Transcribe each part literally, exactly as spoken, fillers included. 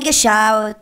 reingeschaut.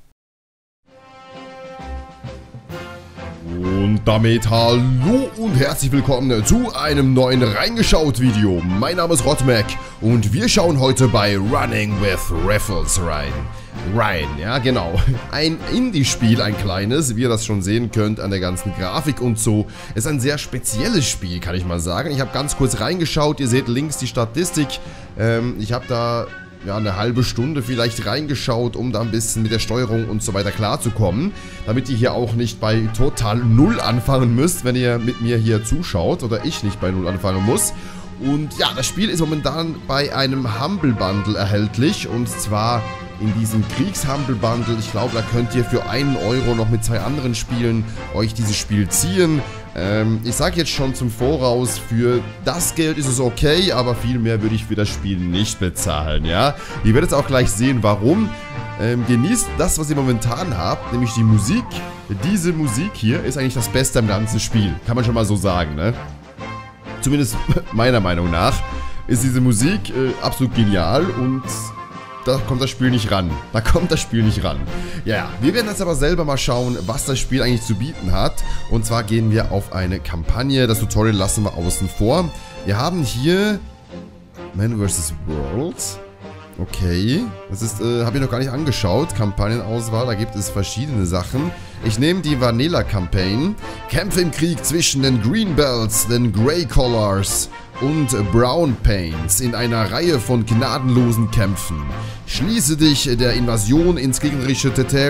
Und damit hallo und herzlich willkommen zu einem neuen Reingeschaut-Video. Mein Name ist Rotmac und wir schauen heute bei Running with Riffles rein. Rein, ja genau. Ein Indie-Spiel, ein kleines, wie ihr das schon sehen könnt an der ganzen Grafik und so. Ist ein sehr spezielles Spiel, kann ich mal sagen. Ich habe ganz kurz reingeschaut, ihr seht links die Statistik. Ähm, ich habe da... ja, eine halbe Stunde vielleicht reingeschaut, um da ein bisschen mit der Steuerung und so weiter klarzukommen. Damit ihr hier auch nicht bei total null anfangen müsst, wenn ihr mit mir hier zuschaut oder ich nicht bei null anfangen muss. Und ja, das Spiel ist momentan bei einem Humble Bundle erhältlich und zwar in diesem Kriegs-Humble Bundle. Ich glaube, da könnt ihr für einen Euro noch mit zwei anderen Spielen euch dieses Spiel ziehen. Ähm, ich sage jetzt schon zum Voraus, für das Geld ist es okay, aber viel mehr würde ich für das Spiel nicht bezahlen, ja. Ihr werdet auch gleich sehen, warum. Ähm, genießt das, was ihr momentan habt, nämlich die Musik. Diese Musik hier ist eigentlich das Beste am ganzen Spiel, kann man schon mal so sagen, ne? Zumindest meiner Meinung nach ist diese Musik äh, absolut genial und... da kommt das Spiel nicht ran. Da kommt das Spiel nicht ran. Ja, wir werden jetzt aber selber mal schauen, was das Spiel eigentlich zu bieten hat. Und zwar gehen wir auf eine Kampagne. Das Tutorial lassen wir außen vor. Wir haben hier Man versus. World. Okay. Das ist, äh, habe ich noch gar nicht angeschaut. Kampagnenauswahl, da gibt es verschiedene Sachen. Ich nehme die Vanilla Campaign. Kämpfe im Krieg zwischen den Green Belts, den Grey Collars und Brown Paints in einer Reihe von gnadenlosen Kämpfen. Schließe dich der Invasion ins gegnerische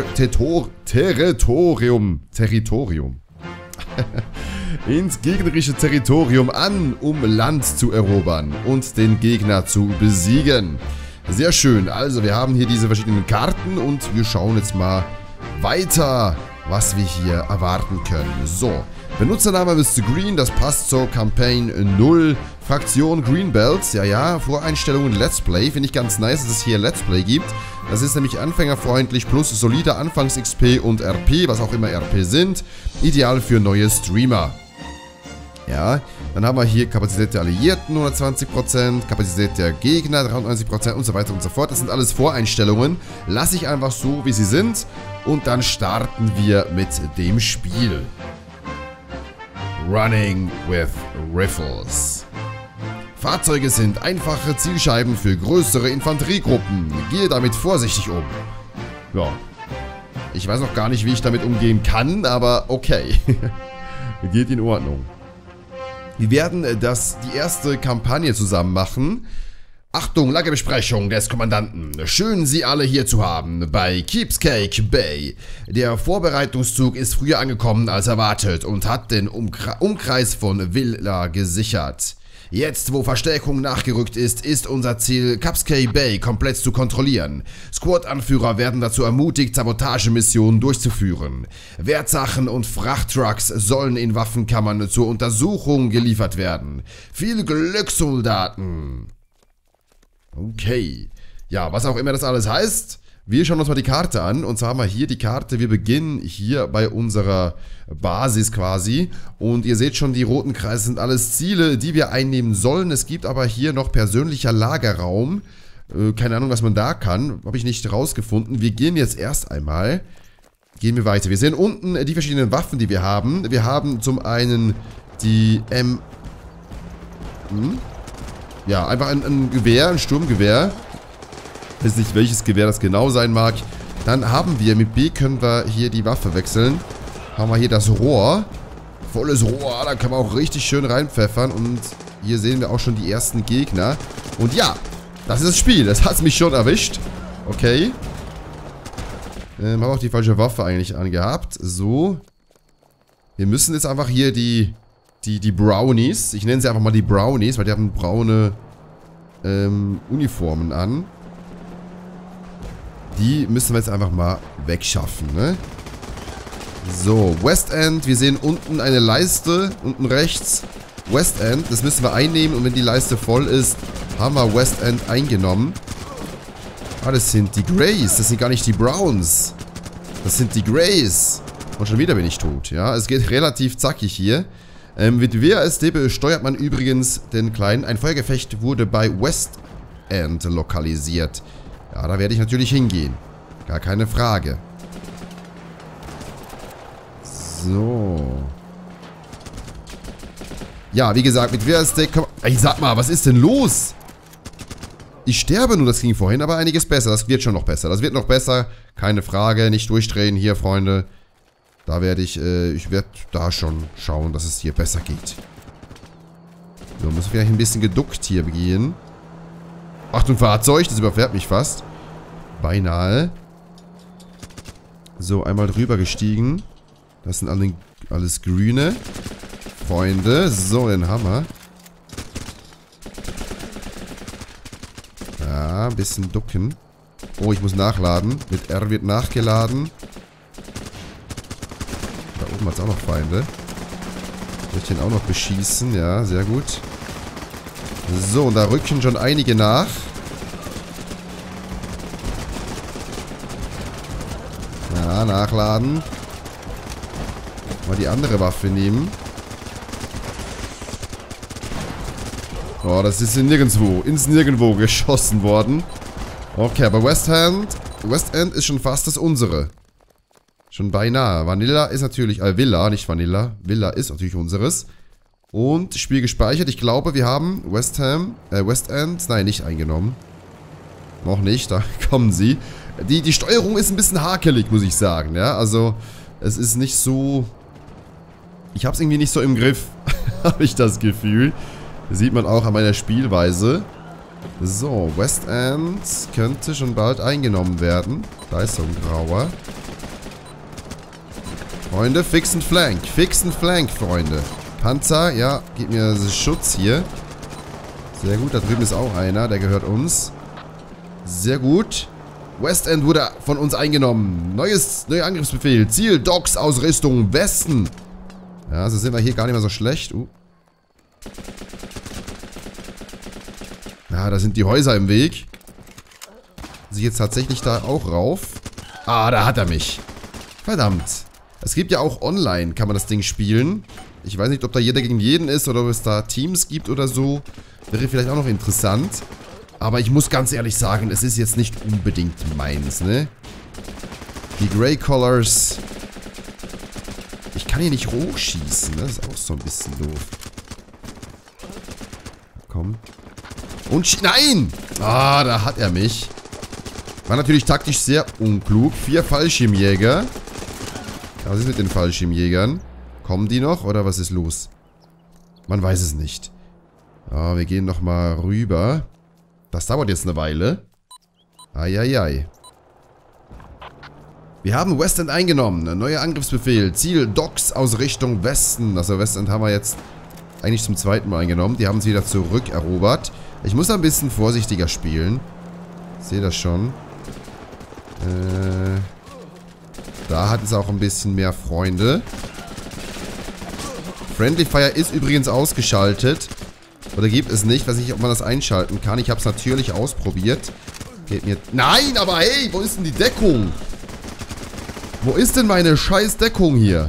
Territorium. Territorium. ins gegnerische Territorium an, um Land zu erobern und den Gegner zu besiegen. Sehr schön. Also wir haben hier diese verschiedenen Karten und wir schauen jetzt mal weiter, was wir hier erwarten können. So, Benutzername Mister Green, das passt zur Campaign null. Fraktion Green Belts, ja ja, Voreinstellungen Let's Play, finde ich ganz nice, dass es hier Let's Play gibt. Das ist nämlich anfängerfreundlich plus solider Anfangs-X P und R P, was auch immer R P sind. Ideal für neue Streamer. Ja, dann haben wir hier Kapazität der Alliierten hundertzwanzig Prozent, Kapazität der Gegner dreiundneunzig Prozent und so weiter und so fort. Das sind alles Voreinstellungen. Lasse ich einfach so, wie sie sind und dann starten wir mit dem Spiel. Running with Riffles. Fahrzeuge sind einfache Zielscheiben für größere Infanteriegruppen. Gehe damit vorsichtig um. Ja. Ich weiß noch gar nicht, wie ich damit umgehen kann, aber okay. Geht in Ordnung. Wir werden das, die erste Kampagne zusammen machen. Achtung, Lagebesprechung des Kommandanten. Schön, Sie alle hier zu haben bei Keepsake Bay. Der Vorbereitungszug ist früher angekommen als erwartet und hat den Umkre- Umkreis von Villa gesichert. Jetzt, wo Verstärkung nachgerückt ist, ist unser Ziel, Keepsake Bay komplett zu kontrollieren. Squad-Anführer werden dazu ermutigt, Sabotagemissionen durchzuführen. Wertsachen und Frachttrucks sollen in Waffenkammern zur Untersuchung geliefert werden. Viel Glück, Soldaten! Okay. Ja, was auch immer das alles heißt, wir schauen uns mal die Karte an. Und zwar haben wir hier die Karte. Wir beginnen hier bei unserer Basis quasi. Und ihr seht schon, die roten Kreise sind alles Ziele, die wir einnehmen sollen. Es gibt aber hier noch persönlicher Lagerraum. Äh, keine Ahnung, was man da kann. Habe ich nicht rausgefunden. Wir gehen jetzt erst einmal. Gehen wir weiter. Wir sehen unten die verschiedenen Waffen, die wir haben. Wir haben zum einen die M... Hm? Ja, einfach ein, ein Gewehr, ein Sturmgewehr. Ich weiß nicht, welches Gewehr das genau sein mag. Dann haben wir, mit B können wir hier die Waffe wechseln. Haben wir hier das Rohr. Volles Rohr, da kann man auch richtig schön reinpfeffern. Und hier sehen wir auch schon die ersten Gegner. Und ja, das ist das Spiel. Das hat mich schon erwischt. Okay. Ähm, habe auch die falsche Waffe eigentlich angehabt. So. Wir müssen jetzt einfach hier die... Die, die Brownies, ich nenne sie einfach mal die Brownies, weil die haben braune ähm, Uniformen an. Die müssen wir jetzt einfach mal wegschaffen, ne? So, West End, wir sehen unten eine Leiste, unten rechts. West End, das müssen wir einnehmen und wenn die Leiste voll ist, haben wir West End eingenommen. Ah, das sind die Greys, das sind gar nicht die Browns. Das sind die Greys. Und schon wieder bin ich tot, ja? Es geht relativ zackig hier. Ähm, mit W A S D steuert man übrigens den Kleinen. Ein Feuergefecht wurde bei West End lokalisiert. Ja, da werde ich natürlich hingehen. Gar keine Frage. So. Ja, wie gesagt, mit V S-Deck... Ey, sag mal, was ist denn los? Ich sterbe nur, das ging vorhin, aber einiges besser. Das wird schon noch besser. Das wird noch besser. Keine Frage. Nicht durchdrehen hier, Freunde. Da werde ich, äh, ich werde da schon schauen, dass es hier besser geht. So, muss vielleicht ein bisschen geduckt hier gehen. Achtung, Fahrzeug, das überfährt mich fast. Beinahe. So, einmal drüber gestiegen. Das sind alle, alles Grüne. Freunde. So, den Hammer. Ja, ein bisschen ducken. Oh, ich muss nachladen. Mit R wird nachgeladen. Da oben hat es auch noch Feinde. Soll ich den auch noch beschießen? Ja, sehr gut. So, und da rücken schon einige nach. Ja, nachladen. Mal die andere Waffe nehmen. Oh, das ist in nirgendwo, ins Nirgendwo geschossen worden. Okay, aber West End, West End ist schon fast das unsere. Schon beinahe. Vanilla ist natürlich, äh, Villa, nicht Vanilla. Villa ist natürlich unseres. Und Spiel gespeichert. Ich glaube, wir haben West Ham, äh, West End, nein, nicht eingenommen. Noch nicht, da kommen sie. Die, die Steuerung ist ein bisschen hakelig, muss ich sagen, ja. Also, es ist nicht so... Ich habe es irgendwie nicht so im Griff, habe ich das Gefühl. Sieht man auch an meiner Spielweise. So, West End könnte schon bald eingenommen werden. Da ist so ein grauer. Freunde, fix and flank. Fix and flank, Freunde. Panzer, ja, gib mir Schutz hier. Sehr gut, da drüben ist auch einer, der gehört uns. Sehr gut. West End wurde von uns eingenommen. Neues, neuer Angriffsbefehl. Ziel, Docks, Ausrüstung, Westen. Ja, also sind wir hier gar nicht mehr so schlecht. Uh. Ja, da sind die Häuser im Weg. Muss ich jetzt tatsächlich da auch rauf? Ah, da hat er mich. Verdammt. Es gibt ja auch online, kann man das Ding spielen. Ich weiß nicht, ob da jeder gegen jeden ist oder ob es da Teams gibt oder so. Wäre vielleicht auch noch interessant. Aber ich muss ganz ehrlich sagen, es ist jetzt nicht unbedingt meins, ne? Die Grey Colors. Ich kann hier nicht hochschießen, ne? Das ist auch so ein bisschen doof. Komm. Und sch- Nein! Ah, da hat er mich. War natürlich taktisch sehr unklug. Vier Fallschirmjäger. Was ist mit den Fallschirmjägern? Kommen die noch oder was ist los? Man weiß es nicht. Ah, wir gehen nochmal rüber. Das dauert jetzt eine Weile. Eieiei. Wir haben West End eingenommen. Ein neuer Angriffsbefehl. Ziel Docks aus Richtung Westen. Also West End haben wir jetzt eigentlich zum zweiten Mal eingenommen. Die haben es wieder zurückerobert. Ich muss ein bisschen vorsichtiger spielen. Ich sehe das schon. Äh, da hat es auch ein bisschen mehr Freunde. Friendly Fire ist übrigens ausgeschaltet. Oder gibt es nicht. Weiß nicht, ob man das einschalten kann. Ich habe es natürlich ausprobiert. Geht mir... Nein, aber hey, wo ist denn die Deckung? Wo ist denn meine scheiß Deckung hier?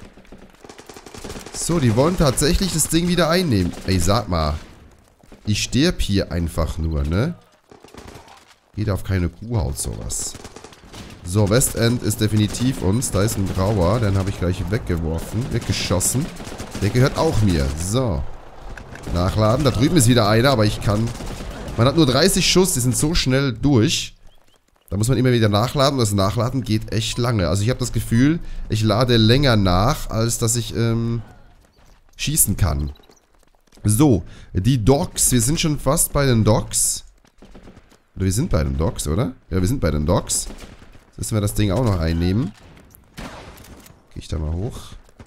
So, die wollen tatsächlich das Ding wieder einnehmen. Ey, sag mal. Ich sterb hier einfach nur, ne? Geht auf keine Kuhhaut sowas. So, West End ist definitiv uns. Da ist ein grauer. Den habe ich gleich weggeworfen. Weggeschossen. Der gehört auch mir. So. Nachladen. Da drüben ist wieder einer, aber ich kann... Man hat nur dreißig Schuss. Die sind so schnell durch. Da muss man immer wieder nachladen. Und das Nachladen geht echt lange. Also ich habe das Gefühl, ich lade länger nach, als dass ich ähm, schießen kann. So, die Docks. Wir sind schon fast bei den Docks. Oder wir sind bei den Docks, oder? Ja, wir sind bei den Docks. Jetzt müssen wir das Ding auch noch einnehmen. Gehe ich da mal hoch.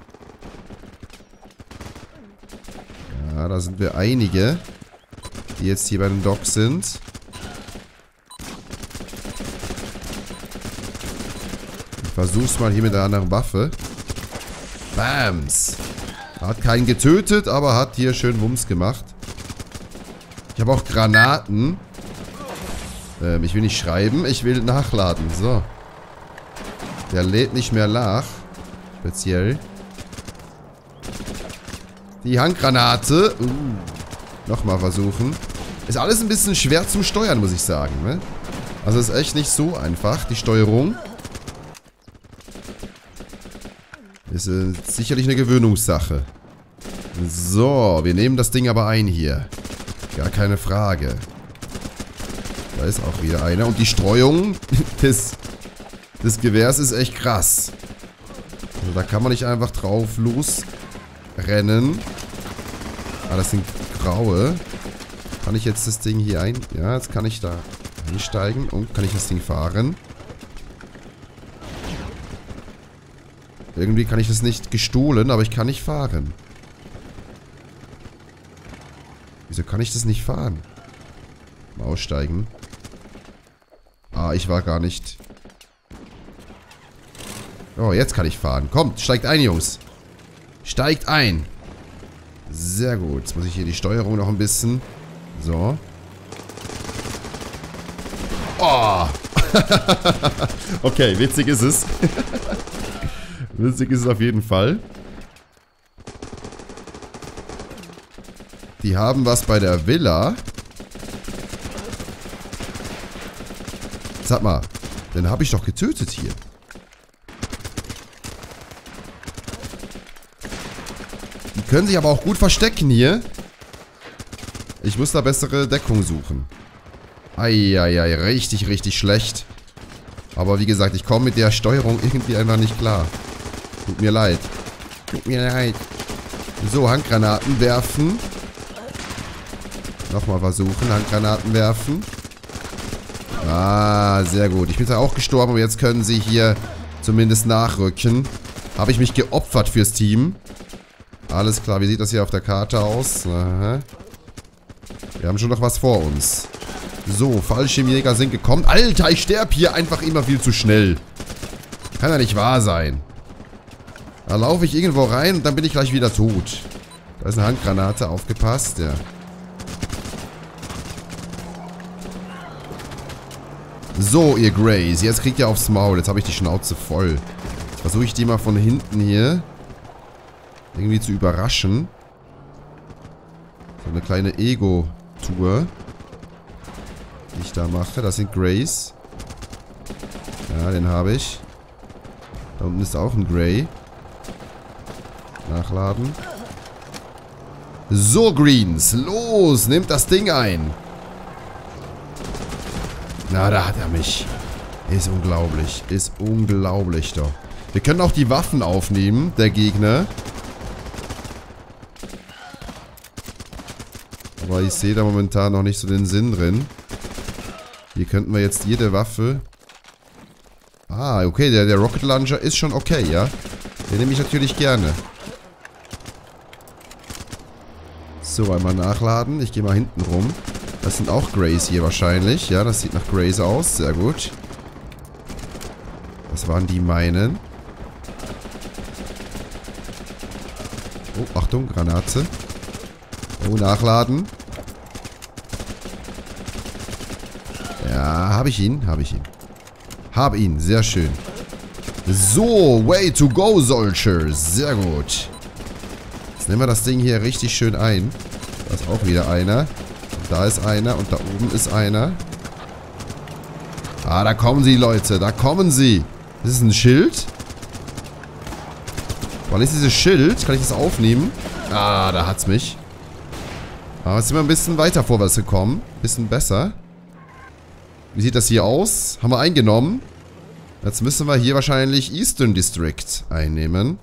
Ja, da sind wir einige, die jetzt hier bei den Docks sind. Ich versuch's mal hier mit einer anderen Waffe. Bams! Hat keinen getötet, aber hat hier schön Wumms gemacht. Ich habe auch Granaten. Ähm, ich will nicht schreiben, ich will nachladen. So. Der lädt nicht mehr nach. Speziell. Die Handgranate. Uh. Nochmal versuchen. Ist alles ein bisschen schwer zum Steuern, muss ich sagen, ne? Also ist echt nicht so einfach, die Steuerung. Ist äh, sicherlich eine Gewöhnungssache. So, wir nehmen das Ding aber ein hier. Gar keine Frage. Da ist auch wieder einer. Und die Streuung des, des Gewehrs ist echt krass. Also da kann man nicht einfach drauf losrennen. Ah, das sind graue. Kann ich jetzt das Ding hier ein... Ja, jetzt kann ich da einsteigen. Und kann ich das Ding fahren? Irgendwie kann ich das nicht gestohlen, aber ich kann nicht fahren. Wieso kann ich das nicht fahren? Mal aussteigen. Ah, ich war gar nicht... Oh, jetzt kann ich fahren. Kommt, steigt ein, Jungs. Steigt ein. Sehr gut. Jetzt muss ich hier die Steuerung noch ein bisschen... So. Oh! Okay, witzig ist es. Witzig ist es auf jeden Fall. Die haben was bei der Villa. Sag mal, den habe ich doch getötet hier. Die können sich aber auch gut verstecken hier. Ich muss da bessere Deckung suchen. Eieiei, richtig, richtig schlecht. Aber wie gesagt, ich komme mit der Steuerung irgendwie einfach nicht klar. Tut mir leid. Tut mir leid. So, Handgranaten werfen. Nochmal versuchen, Handgranaten werfen. Ah, sehr gut. Ich bin zwar auch gestorben, aber jetzt können sie hier zumindest nachrücken. Habe ich mich geopfert fürs Team. Alles klar, wie sieht das hier auf der Karte aus? Aha. Wir haben schon noch was vor uns. So, Fallschirmjäger sind gekommen. Alter, ich sterbe hier einfach immer viel zu schnell. Kann ja nicht wahr sein. Da laufe ich irgendwo rein und dann bin ich gleich wieder tot. Da ist eine Handgranate, aufgepasst, ja. So, ihr Greys, jetzt kriegt ihr aufs Maul. Jetzt habe ich die Schnauze voll. Jetzt versuche ich die mal von hinten hier irgendwie zu überraschen. So eine kleine Ego-Tour, die ich da mache. Das sind Greys. Ja, den habe ich. Da unten ist auch ein Grey. Nachladen. So, Greens. Los, nehmt das Ding ein. Na, da hat er mich. Ist unglaublich. Ist unglaublich doch. Wir können auch die Waffen aufnehmen, der Gegner. Aber ich sehe da momentan noch nicht so den Sinn drin. Hier könnten wir jetzt jede Waffe... Ah, okay, der, der Rocket Launcher ist schon okay, ja. Den nehme ich natürlich gerne. So, einmal nachladen. Ich gehe mal hinten rum. Das sind auch Greys hier wahrscheinlich. Ja, das sieht nach Greys aus. Sehr gut. Das waren die meinen. Oh, Achtung, Granate. Oh, nachladen. Ja, habe ich ihn? Habe ich ihn. Hab ihn, sehr schön. So, way to go, Soldiers. Sehr gut. Jetzt nehmen wir das Ding hier richtig schön ein. Da ist auch wieder einer. Und da ist einer und da oben ist einer. Ah, da kommen sie, Leute. Da kommen sie. Das ist ein Schild. Wann ist dieses Schild? Kann ich das aufnehmen? Ah, da hat's mich. Aber jetzt sind wir ein bisschen weiter vorwärts gekommen. Bisschen besser. Wie sieht das hier aus? Haben wir eingenommen. Jetzt müssen wir hier wahrscheinlich Eastern District einnehmen.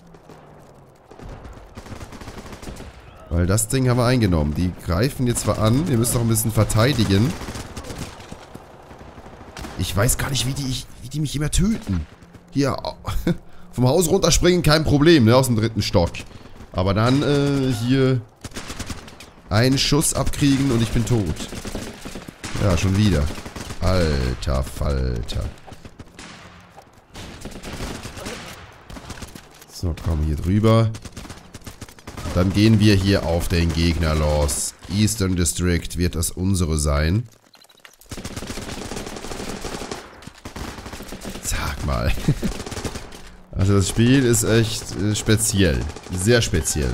Weil das Ding haben wir eingenommen. Die greifen jetzt zwar an. Wir müssen noch ein bisschen verteidigen. Ich weiß gar nicht, wie die, wie die mich immer töten. Hier, vom Haus runterspringen, kein Problem, ne? Aus dem dritten Stock. Aber dann, äh, hier einen Schuss abkriegen und ich bin tot. Ja, schon wieder. Alter Falter. So, komm hier drüber. Und dann gehen wir hier auf den Gegner los. Eastern District wird das unsere sein. Sag mal. Also das Spiel ist echt äh, speziell. Sehr speziell.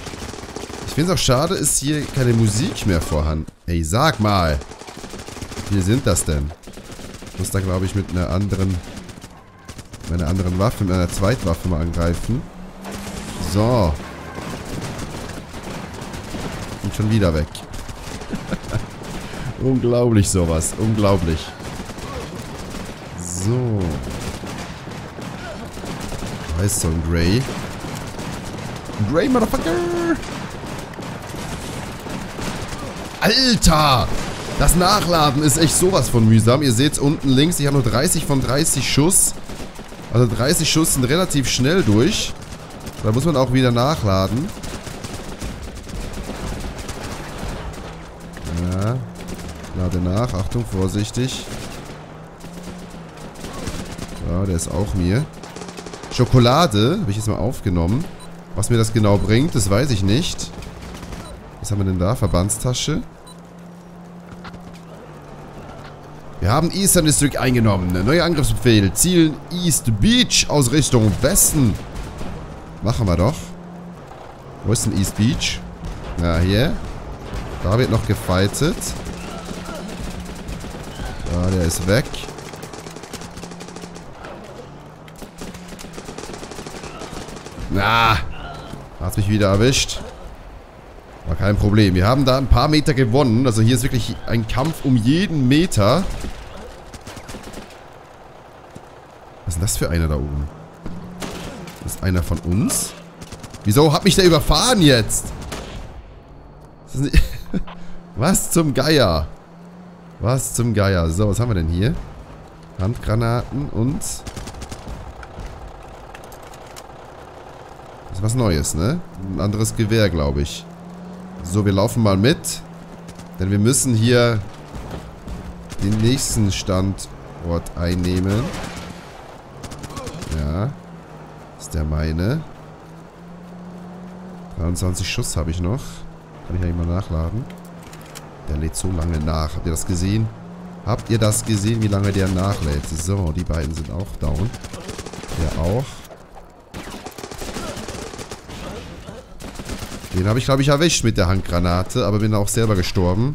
Ich finde es auch schade, ist hier keine Musik mehr vorhanden. Ey, sag mal. viele sind das denn? Ich muss da, glaube ich, mit einer anderen... Mit einer anderen Waffe, mit einer Zweitwaffe mal angreifen. So. Und schon wieder weg. Unglaublich sowas. Unglaublich. So. Da ist so ein Grey. Grey, Motherfucker! Alter! Das Nachladen ist echt sowas von mühsam. Ihr seht es unten links, ich habe nur dreißig von dreißig Schuss. Also dreißig Schuss sind relativ schnell durch. Da muss man auch wieder nachladen. Ja. Lade nach. Achtung, vorsichtig. Ja, der ist auch mir. Schokolade habe ich jetzt mal aufgenommen. Was mir das genau bringt, das weiß ich nicht. Was haben wir denn da? Verbandstasche. Wir haben Eastern District eingenommen. Neuer Angriffsbefehl. Ziel East Beach aus Richtung Westen. Machen wir doch. Wo ist denn East Beach? Ja, hier. Da wird noch gefightet. Ja, der ist weg. Na, hat mich wieder erwischt. War kein Problem. Wir haben da ein paar Meter gewonnen. Also hier ist wirklich ein Kampf um jeden Meter. Was ist denn das für einer da oben? Das ist einer von uns? Wieso hat mich der überfahren jetzt? Was zum Geier? Was zum Geier? So, was haben wir denn hier? Handgranaten und... Das ist was Neues, ne? Ein anderes Gewehr, glaube ich. So, wir laufen mal mit. Denn wir müssen hier den nächsten Standort einnehmen. Ja. Ist der meine. dreiundzwanzig Schuss habe ich noch. Kann ich eigentlich mal nachladen. Der lädt so lange nach. Habt ihr das gesehen? Habt ihr das gesehen, wie lange der nachlädt? So, die beiden sind auch down. Der auch. Den habe ich, glaube ich, erwischt mit der Handgranate, aber bin auch selber gestorben.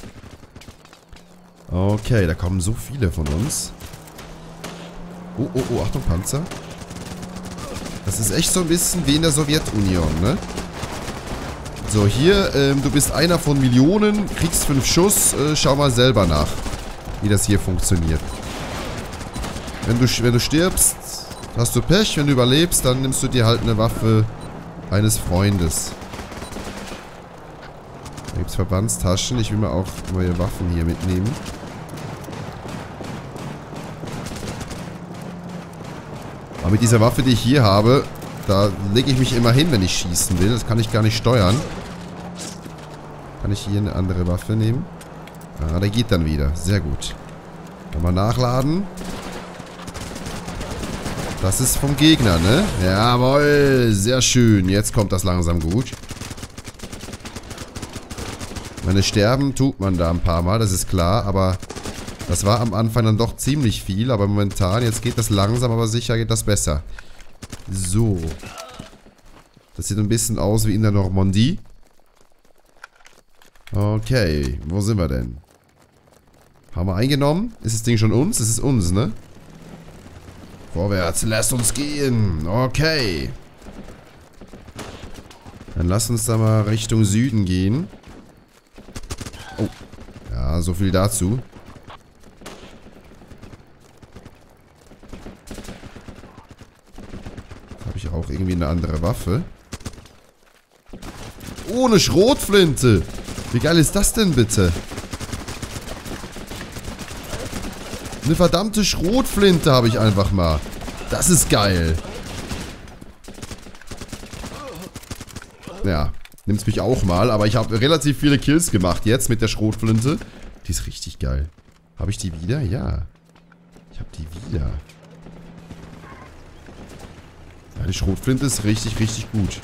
Okay, da kommen so viele von uns. Oh, oh, oh, Achtung, Panzer. Das ist echt so ein bisschen wie in der Sowjetunion, ne? So, hier, ähm, du bist einer von Millionen, kriegst fünf Schuss, äh, schau mal selber nach, wie das hier funktioniert. Wenn du, wenn du stirbst, hast du Pech, wenn du überlebst, dann nimmst du dir halt eine Waffe eines Freundes. Da gibt es Verbandstaschen. Ich will mir auch neue Waffen hier mitnehmen. Aber mit dieser Waffe, die ich hier habe, da lege ich mich immer hin, wenn ich schießen will. Das kann ich gar nicht steuern. Kann ich hier eine andere Waffe nehmen? Ah, der geht dann wieder. Sehr gut. Nochmal nachladen. Das ist vom Gegner, ne? Jawohl, sehr schön. Jetzt kommt das langsam gut. Meine sterben tut man da ein paar Mal, das ist klar, aber das war am Anfang dann doch ziemlich viel, aber momentan, jetzt geht das langsam, aber sicher geht das besser. So. Das sieht ein bisschen aus wie in der Normandie. Okay, wo sind wir denn? Haben wir eingenommen? Ist das Ding schon uns? Das ist uns, ne? Vorwärts, lasst uns gehen. Okay. Dann lasst uns da mal Richtung Süden gehen. Oh. Ja, so viel dazu. Jetzt habe ich auch irgendwie eine andere Waffe. Ohne Schrotflinte. Wie geil ist das denn bitte? Eine verdammte Schrotflinte habe ich einfach mal. Das ist geil. Ja, nimmt's mich auch mal. Aber ich habe relativ viele Kills gemacht jetzt mit der Schrotflinte. Die ist richtig geil. Habe ich die wieder? Ja. Ich habe die wieder. Ja, die Schrotflinte ist richtig, richtig gut.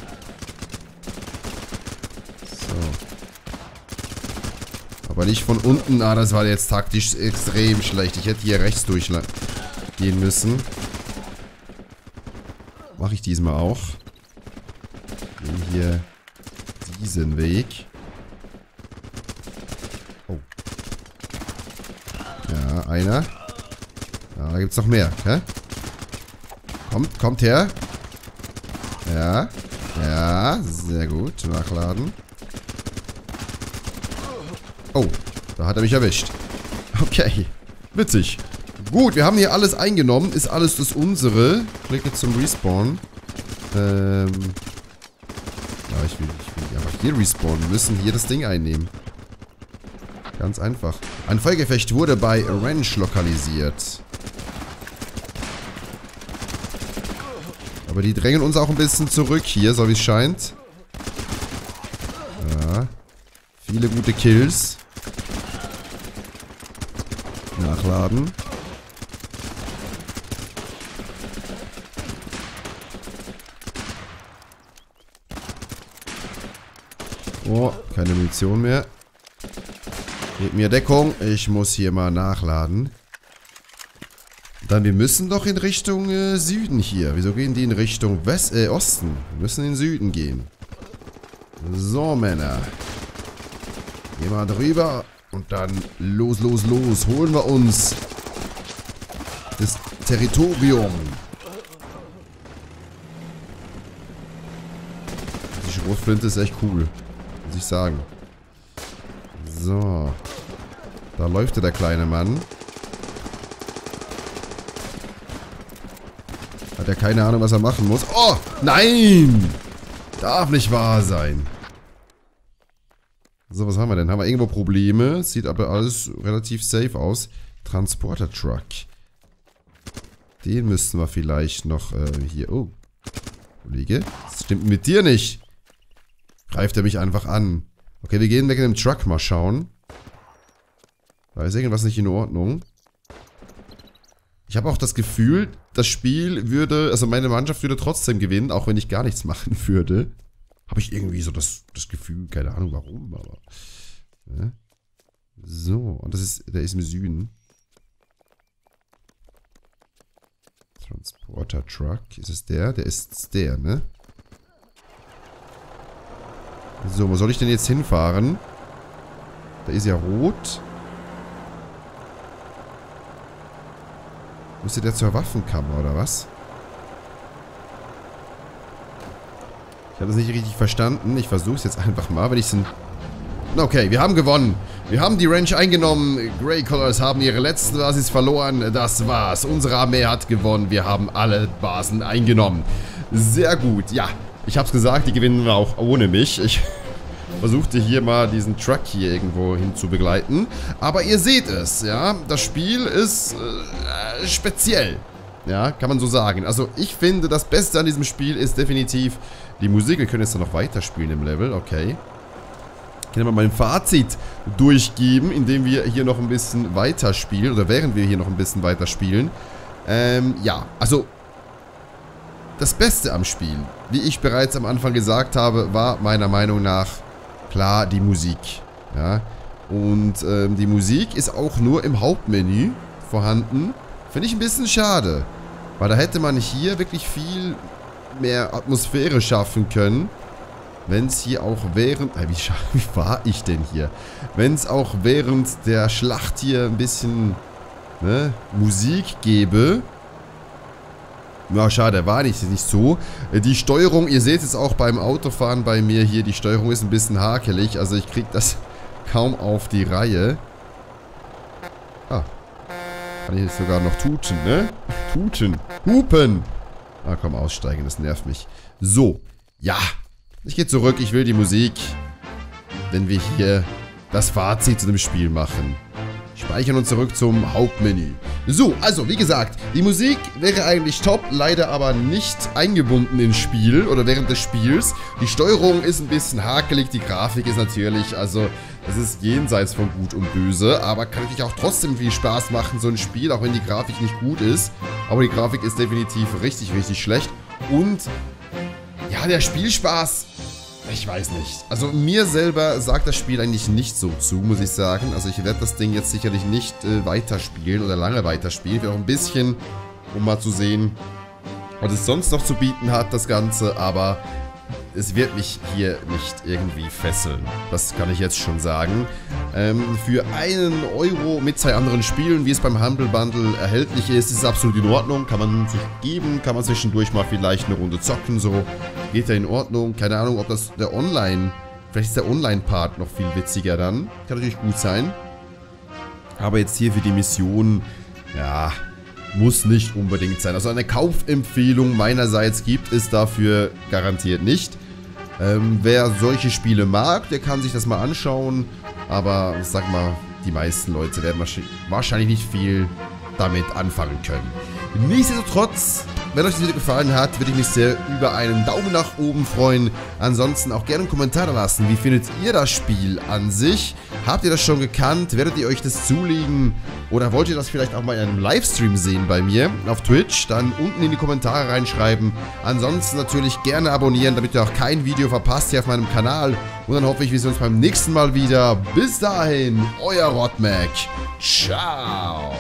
So. Aber nicht von unten. Ah, das war jetzt taktisch extrem schlecht. Ich hätte hier rechts durchgehen müssen. Mache ich diesmal auch. Nehmen hier diesen Weg. Oh. Einer. Ja, da gibt's noch mehr, hä? Kommt, kommt her. Ja. Ja, sehr gut. Nachladen. Oh, da hat er mich erwischt. Okay, witzig. Gut, wir haben hier alles eingenommen. Ist alles das unsere. Klicke zum Respawn. Ähm. Ja, ich will, ich will einfach hier respawnen. Wir müssen hier das Ding einnehmen. Ganz einfach. Ein Feuergefecht wurde bei Ranch lokalisiert. Aber die drängen uns auch ein bisschen zurück hier, so wie es scheint. Ja. Viele gute Kills. Nachladen. Oh, keine Munition mehr. Gebt mir Deckung. Ich muss hier mal nachladen. Dann, wir müssen doch in Richtung äh, Süden hier. Wieso gehen die in Richtung West, äh, Osten? Wir müssen in den Süden gehen. So, Männer. Gehen wir drüber. Und dann los, los, los. Holen wir uns das Territorium. Die Schrotflinte ist echt cool. Muss ich sagen. So. Da läuft der kleine Mann. Hat er keine Ahnung, was er machen muss. Oh, nein! Darf nicht wahr sein. So, was haben wir denn? Haben wir irgendwo Probleme? Sieht aber alles relativ safe aus. Transporter-Truck. Den müssten wir vielleicht noch äh, hier... Oh. Kollege, das stimmt mit dir nicht. Greift er mich einfach an. Okay, wir gehen weg in den Truck mal schauen. Da ist irgendwas nicht in Ordnung. Ich habe auch das Gefühl, das Spiel würde, also meine Mannschaft würde trotzdem gewinnen, auch wenn ich gar nichts machen würde. Habe ich irgendwie so das, das Gefühl, keine Ahnung warum, aber... Ja. So, und das ist, der ist im Süden. Transporter Truck, ist es der? Der ist der, ne? So, wo soll ich denn jetzt hinfahren? Da ist ja rot. Müsste der zur Waffenkammer, oder was? Ich habe das nicht richtig verstanden. Ich versuche es jetzt einfach mal, wenn ich es... Okay, wir haben gewonnen. Wir haben die Ranch eingenommen. Grey Colors haben ihre letzten Basis verloren. Das war's. Unsere Armee hat gewonnen. Wir haben alle Basen eingenommen. Sehr gut. Ja, ich habe es gesagt, die gewinnen auch ohne mich. Ich versuchte hier mal diesen Truck hier irgendwo hin zu begleiten. Aber ihr seht es, ja. Das Spiel ist äh, speziell. Ja, kann man so sagen. Also ich finde, das Beste an diesem Spiel ist definitiv die Musik. Wir können jetzt noch weiterspielen im Level, okay. Ich kann mal mein Fazit durchgeben, indem wir hier noch ein bisschen weiterspielen. Oder während wir hier noch ein bisschen weiterspielen. Ähm, ja, also das Beste am Spiel, wie ich bereits am Anfang gesagt habe, war meiner Meinung nach klar die Musik. Ja, und ähm, die Musik ist auch nur im Hauptmenü vorhanden. Finde ich ein bisschen schade. Weil da hätte man hier wirklich viel mehr Atmosphäre schaffen können. Wenn es hier auch während... Äh, wie, wie war ich denn hier? Wenn es auch während der Schlacht hier ein bisschen ne, Musik gäbe. Na, schade, war nicht, nicht so. Die Steuerung, ihr seht es auch beim Autofahren bei mir hier, die Steuerung ist ein bisschen hakelig. Also ich kriege das kaum auf die Reihe. Ah. Kann ich jetzt sogar noch tuten, ne? Tuten. Hupen. Ah, komm, aussteigen, das nervt mich. So. Ja. Ich gehe zurück, ich will die Musik. Wenn wir hier das Fazit zu dem Spiel machen. Speichern und zurück zum Hauptmenü. So, also, wie gesagt, die Musik wäre eigentlich top, leider aber nicht eingebunden ins Spiel oder während des Spiels. Die Steuerung ist ein bisschen hakelig, die Grafik ist natürlich, also, das ist jenseits von Gut und Böse, aber kann natürlich auch trotzdem viel Spaß machen, so ein Spiel, auch wenn die Grafik nicht gut ist. Aber die Grafik ist definitiv richtig, richtig schlecht. Und, ja, der Spielspaß... Ich weiß nicht. Also mir selber sagt das Spiel eigentlich nicht so zu, muss ich sagen. Also ich werde das Ding jetzt sicherlich nicht äh, weiterspielen oder lange weiterspielen. Ich will auch ein bisschen, um mal zu sehen, was es sonst noch zu bieten hat, das Ganze. Aber es wird mich hier nicht irgendwie fesseln. Das kann ich jetzt schon sagen. Ähm, für einen Euro mit zwei anderen Spielen, wie es beim Humble Bundle erhältlich ist, ist es absolut in Ordnung. Kann man sich geben, kann man zwischendurch mal vielleicht eine Runde zocken, so. Geht ja in Ordnung. Keine Ahnung, ob das der Online... Vielleicht ist der Online-Part noch viel witziger dann. Kann natürlich gut sein. Aber jetzt hier für die Mission, ja, muss nicht unbedingt sein. Also eine Kaufempfehlung meinerseits gibt es dafür garantiert nicht. Ähm, wer solche Spiele mag, der kann sich das mal anschauen. Aber ich sag mal, die meisten Leute werden wahrscheinlich nicht viel damit anfangen können. Nichtsdestotrotz, wenn euch das Video gefallen hat, würde ich mich sehr über einen Daumen nach oben freuen. Ansonsten auch gerne einen Kommentar da lassen. Wie findet ihr das Spiel an sich? Habt ihr das schon gekannt? Werdet ihr euch das zulegen? Oder wollt ihr das vielleicht auch mal in einem Livestream sehen bei mir auf Twitch? Dann unten in die Kommentare reinschreiben. Ansonsten natürlich gerne abonnieren, damit ihr auch kein Video verpasst hier auf meinem Kanal. Und dann hoffe ich, wir sehen uns beim nächsten Mal wieder. Bis dahin, euer Rotmac. Ciao.